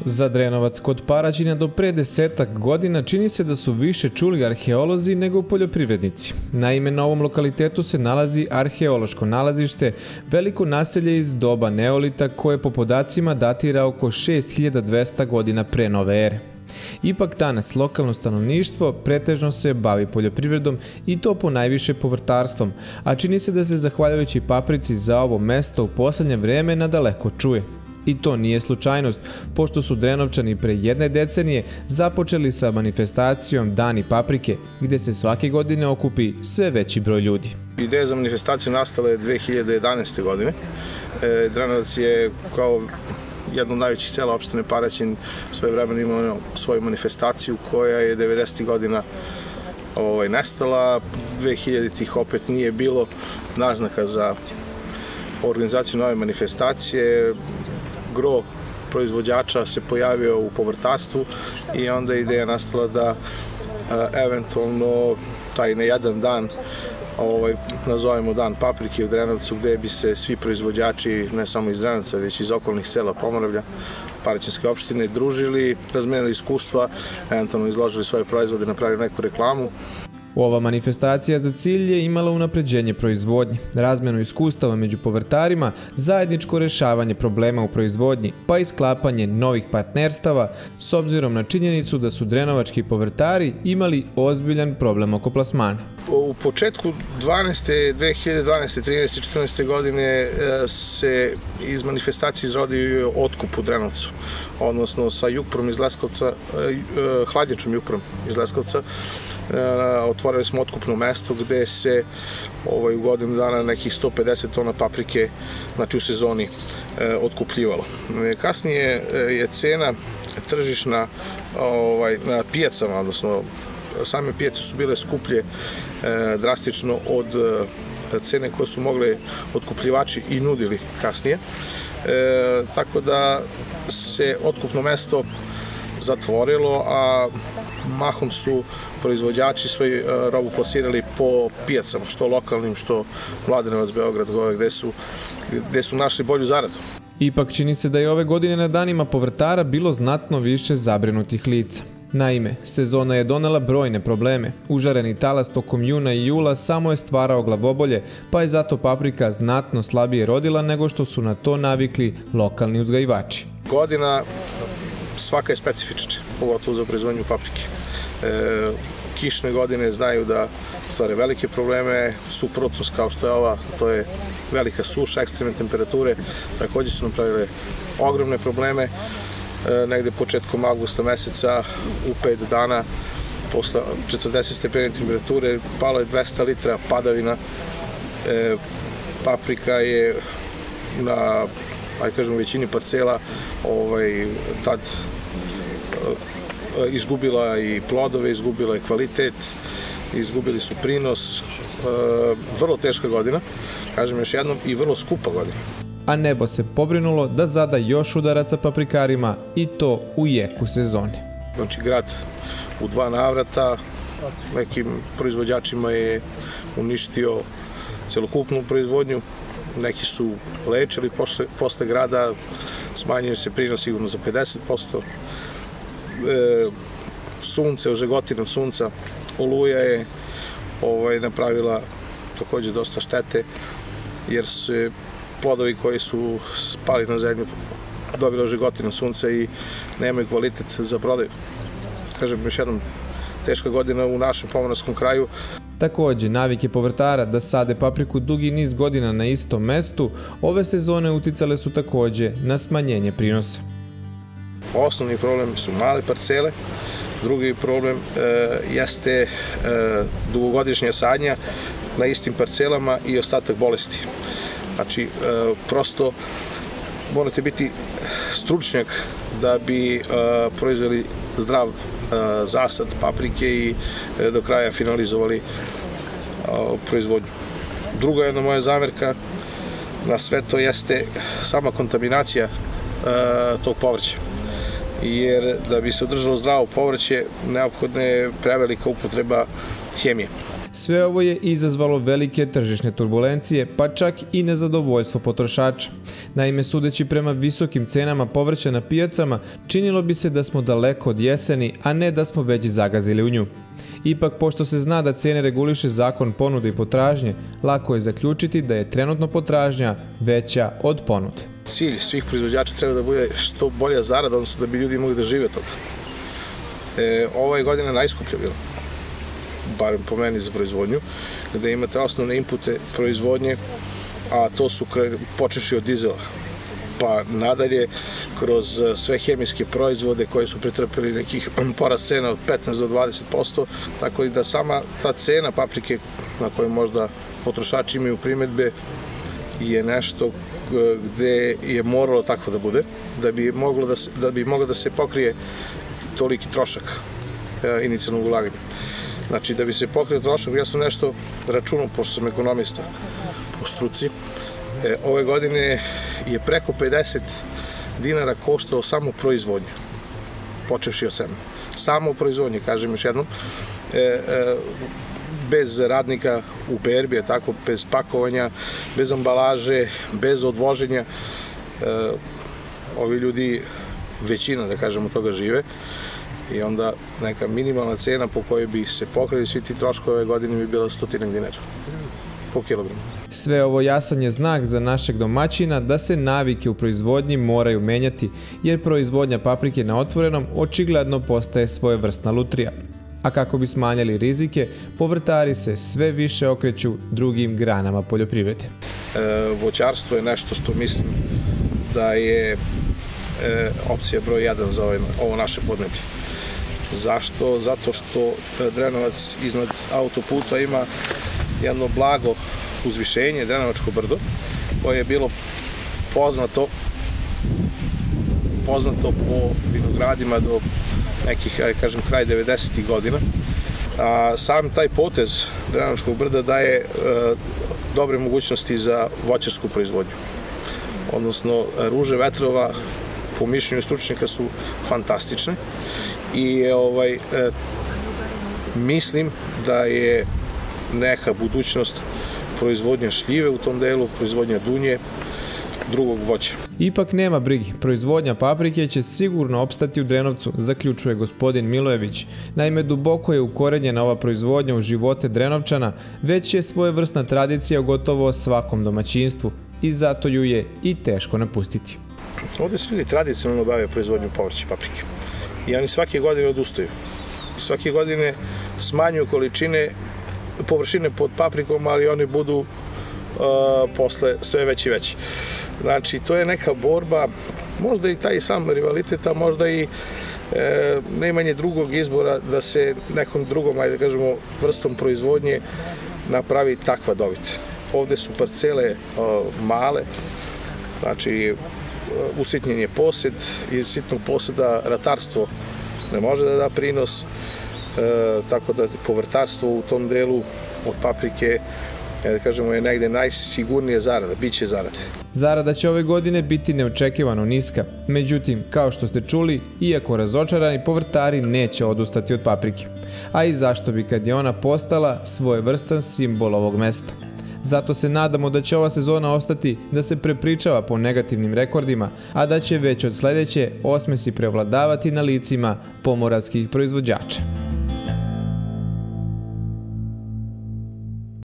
Za Drenovac kod Paraćina do pre 10-ak godina čini se da su više čuli arheolozi nego poljoprivrednici. Naime, na ovom lokalitetu se nalazi arheološko nalazište, veliko naselje iz doba neolita koje po podacima datira oko 6200 godina pre nove ere. Ipak danas lokalno stanovništvo pretežno se bavi poljoprivredom i to ponajviše povrtarstvom, a čini se da se zahvaljujući paprici za ovo mesto u poslednje vreme nadaleko čuje. I to nije slučajnost, pošto su Drenovčani pre jedne decenije započeli sa manifestacijom Dani paprike, gde se svake godine okupi sve veći broj ljudi. Ideja za manifestaciju nastala je 2011. godine. Drenovac je kao jedno od najvećih sela opštine Paraćin svojevremeno imao svoju manifestaciju koja je 90. godina nestala. 2000-ih opet nije bilo naznaka za organizaciju nove manifestacije. Gro proizvođača se pojavio u povrtarstvu i onda je ideja nastala da eventualno taj na jedan dan nazovemo Dan paprike u Drenovcu, gde bi se svi proizvođači, ne samo iz Drenovca, već iz okolnih sela Pomoravlja, Paraćinske opštine, družili, razmenili iskustva, eventualno izložili svoje proizvode, napravili neku reklamu. Ova manifestacija za cilj je imala unapređenje proizvodnje, razmenu iskustava među povrtarima, zajedničko rešavanje problema u proizvodnji, pa i sklapanje novih partnerstava, s obzirom na činjenicu da su drenovački povrtari imali ozbiljan problem oko plasmana. U početku 2012. 13. 14. godine se iz manifestacije izrodio otkup u Drenovcu, odnosno sa Jukprom iz Leskovca, hladnjačom Jukprom iz Leskovca. Otvorili smo otkupno mesto gde se u godinu dana nekih 150 tona paprike, znači u sezoni, otkupljivalo. Kasnije je cena tržišna na pijacama, odnosno same pijace su bile skuplje drastično od cene koje su mogli otkupljivači i nudili kasnije. Tako da se otkupno mesto zatvorilo, a mahom su proizvođači svoju robu plasirali po pijacama, što lokalnim, što Mladenovac, Beograd, gde su našli bolju zaradu. Ipak čini se da je ove godine na danima povrtara bilo znatno više zabrinutih lica. Naime, sezona je donela brojne probleme. Užareni talas tokom juna i jula samo je stvarao glavobolje, pa je zato paprika znatno slabije rodila nego što su na to navikli lokalni uzgajivači. Godina svaka je specifična, pogotovo za proizvodnju paprike. Kišne godine znaju da stvare velike probleme, suprotnost kao što je ova, to je velika suša, ekstremne temperature, takođe su nam pravile ogromne probleme. Negde početkom avgusta meseca u 5 dana posle 40 stepeni temperature palo je 200 litra padavina. Paprika je na, u većini parcela tad izgubila i plodove, izgubila je kvalitet, izgubili su prinos. Vrlo teška godina, kažem još jednom, i vrlo skupa godina. A nebo se pobrinulo da zada još udaraca paprikarima i to u jeku sezone. Znači, grad u 2 navrata nekim proizvođačima je uništio celokupnu proizvodnju, neki su lečili posle grada, smanjio se prinos sigurno za 50%. Sunce, ožegotina sunca, oluja je napravila takođe dosta štete, jer su plodovi koji su spali na zemlju dobili ožegotina sunca i nemaju kvalitet za prodaju. Kažem, još jednom, teška godina u našem pomoravskom kraju. Takođe, navike povrtara da sade papriku dugi niz godina na istom mestu, ove sezone uticale su takođe na smanjenje prinosa. Osnovni problem su male parcele, drugi problem jeste dugogodišnja sadnja na istim parcelama i ostatak bolesti. Znači, prosto morate biti stručnjak da bi proizveli zdrav zasad paprike i do kraja finalizovali proizvodnju. Druga jedna moja zamerka na sve to jeste sama kontaminacija tog povrća. Jer da bi se održalo zdravo povrće, neophodna je prevelika upotreba hemije. Sve ovo je izazvalo velike tržišne turbulencije, pa čak i nezadovoljstvo potrošača. Naime, sudeći prema visokim cenama povrća na pijacama, činilo bi se da smo daleko od jeseni, a ne da smo već zagazili u nju. Ipak, pošto se zna da cene reguliše zakon ponude i potražnje, lako je zaključiti da je trenutno potražnja veća od ponude. Cilj svih proizvođača treba da bude što bolja zarada, odnosno da bi ljudi mogli da žive od toga. Ova je godina najskuplja bila, barem po meni za proizvodnju, gde imate osnovne inpute proizvodnje, a to su počevši od dizela, pa nadalje kroz sve hemijske proizvode koje su pretrpeli nekih porast cena od 15 do 20%, tako i da sama ta cena paprike na kojoj možda potrošači imaju primedbe je nešto gde je moralo tako da bude, da bi moglo da se pokrije toliki trošak inicijalnog ulaganja. Znači, da bi se pokrio trošak, ja sam nešto računao, pošto sam ekonomista po struci, ove godine je preko 50 dinara koštao samo proizvodnje, počevši od semena. Samo proizvodnje, kažem još jednom, bez radnika u berbi, tako, bez pakovanja, bez ambalaže, bez odvoženja. Ovi ljudi, većina, da kažemo, toga žive i onda neka minimalna cena po kojoj bi se pokrili svi ti troškovi ove godine bi bila 100 dinara po kilogramu. Sve ovo jasan je znak za našeg domaćina da se navike u proizvodnji moraju menjati, jer proizvodnja paprike na otvorenom očigledno postaje svojevrsna lutrija. A kako bi smanjili rizike, povrtari se sve više okreću drugim granama poljoprivrede. Voćarstvo je nešto što mislim da je opcija broj 1 za ovo naše podneblje. Zašto? Zato što Drenovac iznad autoputa ima jedno blago uzvišenje, Drenovačko brdo, koje je bilo poznato po vinogradima do nekih, kažem, kraj 90. godina. Sam taj potez Drenovačkog brda daje dobre mogućnosti za voćarsku proizvodnju. Odnosno, ruže vetrova, po mišljenju stručnjaka, su fantastične i mislim da je neka budućnost proizvodnja šljive u tom delu, proizvodnja dunje, drugog voća. Ipak nema brigi, proizvodnja paprike će sigurno opstati u Drenovcu, zaključuje gospodin Milojević. Naime, duboko je ukorenjena ova proizvodnja u živote Drenovčana, već je svojevrsna tradicija u gotovo svakom domaćinstvu i zato ju je i teško napustiti. Ovde se ljudi tradicionalno bave proizvodnjom povrća i paprike i oni svake godine odustaju. Svake godine smanjuju površine pod paprikom, ali oni budu posle sve veći i veći. Znači, to je neka borba, možda i taj sam rivalitet, a možda i neimanje drugog izbora da se nekom drugom, ajde da kažemo, vrstom proizvodnje napravi takva dobit. Ovde su parcele male, znači usitnjen je posed, iz sitnog poseda ratarstvo ne može da da prinos, tako da povrtarstvo u tom delu od paprike, da kažemo, je negde najsigurnije zarada, bit će zarade. Zarada će ove godine biti neočekivano niska. Međutim, kao što ste čuli, iako razočarani, povrtari neće odustati od paprike. A i zašto bi kad je ona postala svojevrstan simbol ovog mesta. Zato se nadamo da će ova sezona ostati da se prepričava po negativnim rekordima, a da će već od sledeće osmesi prevladavati na licima pomoravskih proizvođača.